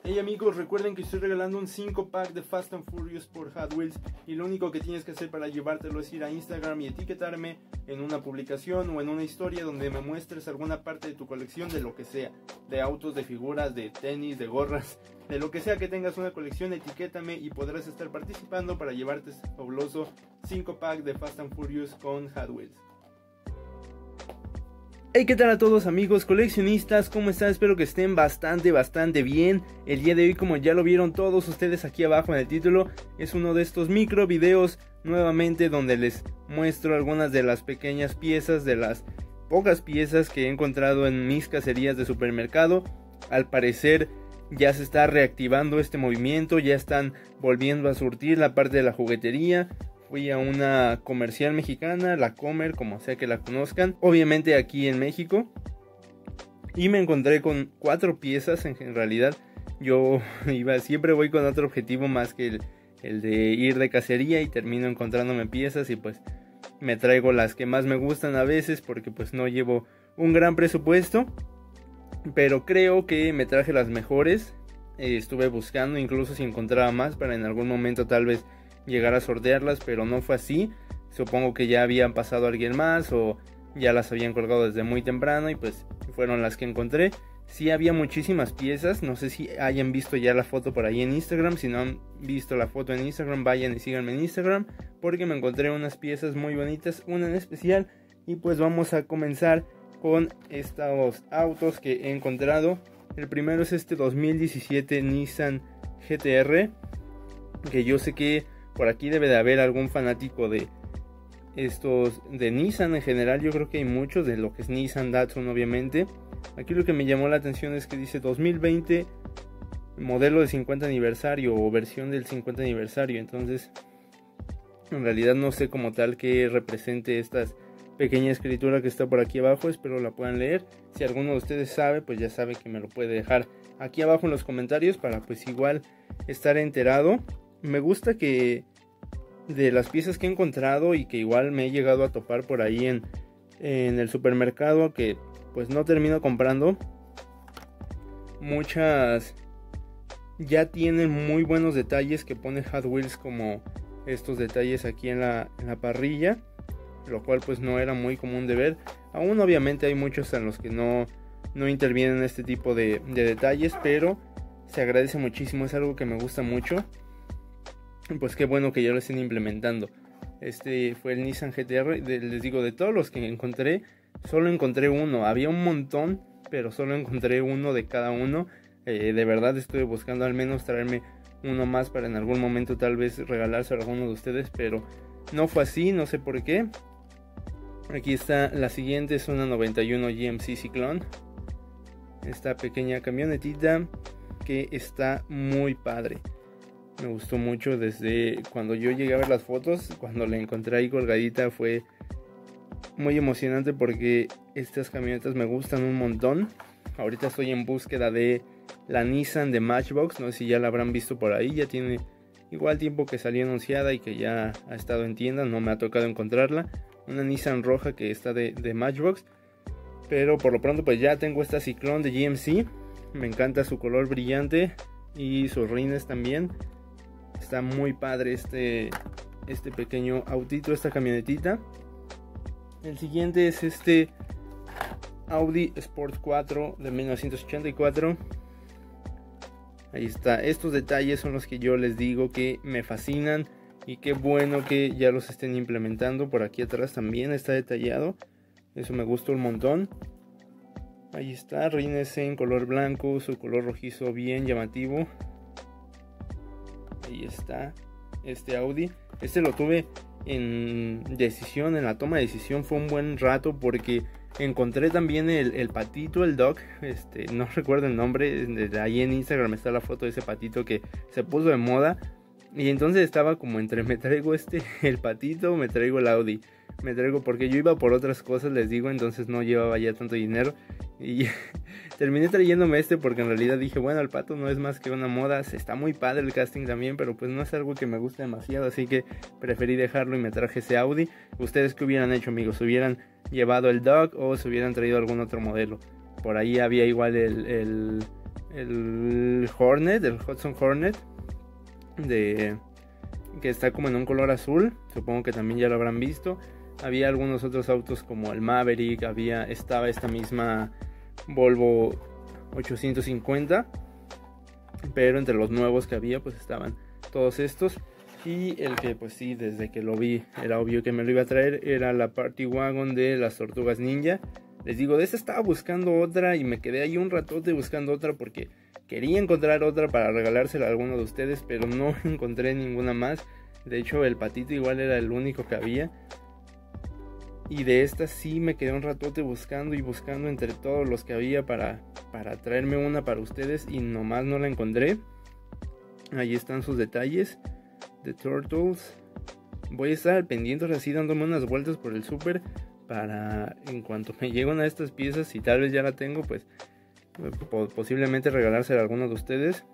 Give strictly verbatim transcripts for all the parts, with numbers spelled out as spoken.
Hey amigos, recuerden que estoy regalando un cinco pack de Fast and Furious por Hot Wheels y lo único que tienes que hacer para llevártelo es ir a Instagram y etiquetarme en una publicación o en una historia donde me muestres alguna parte de tu colección de lo que sea, de autos, de figuras, de tenis, de gorras, de lo que sea que tengas una colección, etiquétame y podrás estar participando para llevarte este fabuloso cinco pack de Fast and Furious con Hot Wheels. Hey, ¿qué tal a todos amigos coleccionistas? ¿Cómo están? Espero que estén bastante, bastante bien. El día de hoy, como ya lo vieron todos ustedes aquí abajo en el título, es uno de estos micro videos nuevamente donde les muestro algunas de las pequeñas piezas, de las pocas piezas que he encontrado en mis cacerías de supermercado. Al parecer ya se está reactivando este movimiento, ya están volviendo a surtir la parte de la juguetería. Fui a una comercial mexicana, la Comer, como sea que la conozcan, obviamente aquí en México, y me encontré con cuatro piezas. En realidad yo iba, siempre voy con otro objetivo más que el, el de ir de cacería, y termino encontrándome piezas y pues me traigo las que más me gustan a veces porque pues no llevo un gran presupuesto, pero creo que me traje las mejores. Eh, estuve buscando incluso si encontraba más para en algún momento tal vez llegar a sortearlas, pero no fue así. Supongo que ya habían pasado a alguien más o ya las habían colgado desde muy temprano y pues fueron las que encontré. Sí había muchísimas piezas, no sé si hayan visto ya la foto por ahí en Instagram. Si no han visto la foto en Instagram, vayan y síganme en Instagram porque me encontré unas piezas muy bonitas, una en especial. Y pues vamos a comenzar con estos autos que he encontrado. El primero es este dos mil diecisiete Nissan G T R, que yo sé que por aquí debe de haber algún fanático de estos, de Nissan en general. Yo creo que hay muchos, de lo que es Nissan, Datsun obviamente. Aquí lo que me llamó la atención es que dice dos mil veinte, modelo de cincuenta aniversario o versión del cincuenta aniversario. Entonces en realidad no sé como tal que represente esta pequeña escritura que está por aquí abajo. Espero la puedan leer. Si alguno de ustedes sabe, pues ya sabe que me lo puede dejar aquí abajo en los comentarios para pues igual estar enterado. Me gusta que de las piezas que he encontrado y que igual me he llegado a topar por ahí en, en el supermercado, que pues no termino comprando, muchas ya tienen muy buenos detalles que pone Hot Wheels, como estos detalles aquí en la, en la parrilla, lo cual pues no era muy común de ver. Aún obviamente hay muchos en los que no, no intervienen este tipo de, de detalles, pero se agradece muchísimo, es algo que me gusta mucho. Pues qué bueno que ya lo estén implementando. Este fue el Nissan G T R. De, les digo, de todos los que encontré, solo encontré uno. Había un montón, pero solo encontré uno de cada uno. Eh, de verdad estuve buscando al menos traerme uno más para en algún momento tal vez regalarse a alguno de ustedes, pero no fue así, no sé por qué. Aquí está la siguiente, es una noventa y uno G M C Cyclone. Esta pequeña camionetita que está muy padre. Me gustó mucho desde cuando yo llegué a ver las fotos. Cuando la encontré ahí colgadita fue muy emocionante porque estas camionetas me gustan un montón. Ahorita estoy en búsqueda de la Nissan de Matchbox. No sé si ya la habrán visto por ahí. Ya tiene igual tiempo que salió anunciada y que ya ha estado en tienda. No me ha tocado encontrarla. Una Nissan roja que está de, de Matchbox. Pero por lo pronto pues ya tengo esta Cyclone de G M C. Me encanta su color brillante y sus rines también. Está muy padre este, este pequeño autito, esta camionetita. El siguiente es este Audi Sport cuatro de mil novecientos ochenta y cuatro. Ahí está, estos detalles son los que yo les digo que me fascinan. Y qué bueno que ya los estén implementando. Por aquí atrás también está detallado. Eso me gustó un montón. Ahí está, rines en color blanco, su color rojizo bien llamativo. Ahí está este Audi. Este lo tuve en decisión, en la toma de decisión fue un buen rato porque encontré también el, el patito, el dog, este, no recuerdo el nombre. Desde ahí en Instagram está la foto de ese patito que se puso de moda. Y entonces estaba como entre me traigo este, el patito, o me traigo el Audi. Me traigo porque yo iba por otras cosas, les digo, entonces no llevaba ya tanto dinero. Y terminé trayéndome este porque en realidad dije, bueno, el pato no es más que una moda. Está muy padre el casting también, pero pues no es algo que me guste demasiado. Así que preferí dejarlo y me traje ese Audi. ¿Ustedes qué hubieran hecho, amigos? ¿Hubieran llevado el Dog o se hubieran traído algún otro modelo? Por ahí había igual el... el el Hornet, el Hudson Hornet, de, que está como en un color azul, supongo que también ya lo habrán visto. Había algunos otros autos como el Maverick, había, estaba esta misma Volvo ochocientos cincuenta, pero entre los nuevos que había pues estaban todos estos. Y el que pues sí, desde que lo vi era obvio que me lo iba a traer, era la Party Wagon de las Tortugas Ninja. Les digo, de esta estaba buscando otra y me quedé ahí un ratote buscando otra porque quería encontrar otra para regalársela a alguno de ustedes, pero no encontré ninguna más. De hecho, el patito igual era el único que había. Y de esta sí me quedé un ratote buscando y buscando entre todos los que había para, para traerme una para ustedes y nomás no la encontré. Ahí están sus detalles de Turtles. Voy a estar al pendiente así dándome unas vueltas por el súper para en cuanto me llegue una de estas piezas, si tal vez ya la tengo, pues posiblemente regalársela a alguno de ustedes.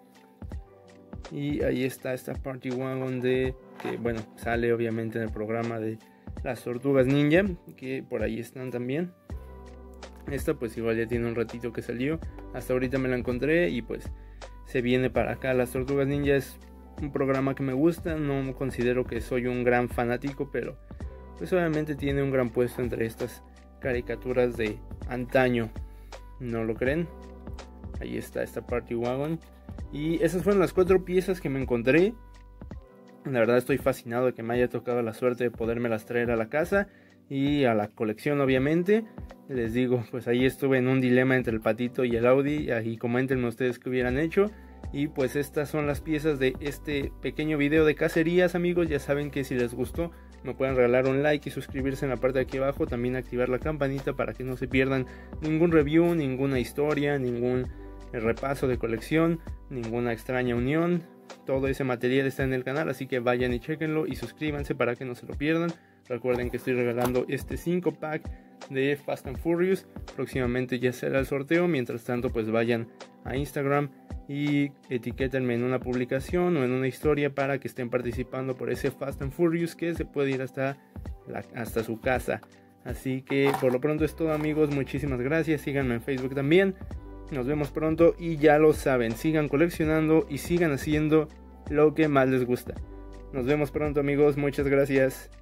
Y ahí está esta Party Wagon de que bueno, sale obviamente en el programa de las Tortugas Ninja, que por ahí están también. Esta pues igual ya tiene un ratito que salió, hasta ahorita me la encontré y pues se viene para acá. Las Tortugas Ninja es un programa que me gusta, no considero que soy un gran fanático, pero pues obviamente tiene un gran puesto entre estas caricaturas de antaño, ¿no lo creen? Ahí está esta Party Wagon. Y esas fueron las cuatro piezas que me encontré. La verdad estoy fascinado de que me haya tocado la suerte de podérmelas traer a la casa y a la colección obviamente. Les digo, pues ahí estuve en un dilema entre el patito y el Audi. Ahí coméntenme ustedes qué hubieran hecho. Y pues estas son las piezas de este pequeño video de cacerías, amigos. Ya saben que si les gustó me pueden regalar un like y suscribirse en la parte de aquí abajo. También activar la campanita para que no se pierdan ningún review, ninguna historia, ningún repaso de colección, ninguna extraña unión. Todo ese material está en el canal, así que vayan y chequenlo y suscríbanse para que no se lo pierdan. Recuerden que estoy regalando este cinco pack de Fast and Furious. Próximamente ya será el sorteo. Mientras tanto pues vayan a Instagram y etiquétenme en una publicación o en una historia para que estén participando por ese Fast and Furious que se puede ir hasta, la, hasta su casa. Así que por lo pronto es todo, amigos. Muchísimas gracias. Síganme en Facebook también. Nos vemos pronto y ya lo saben, sigan coleccionando y sigan haciendo lo que más les gusta. Nos vemos pronto, amigos. Muchas gracias.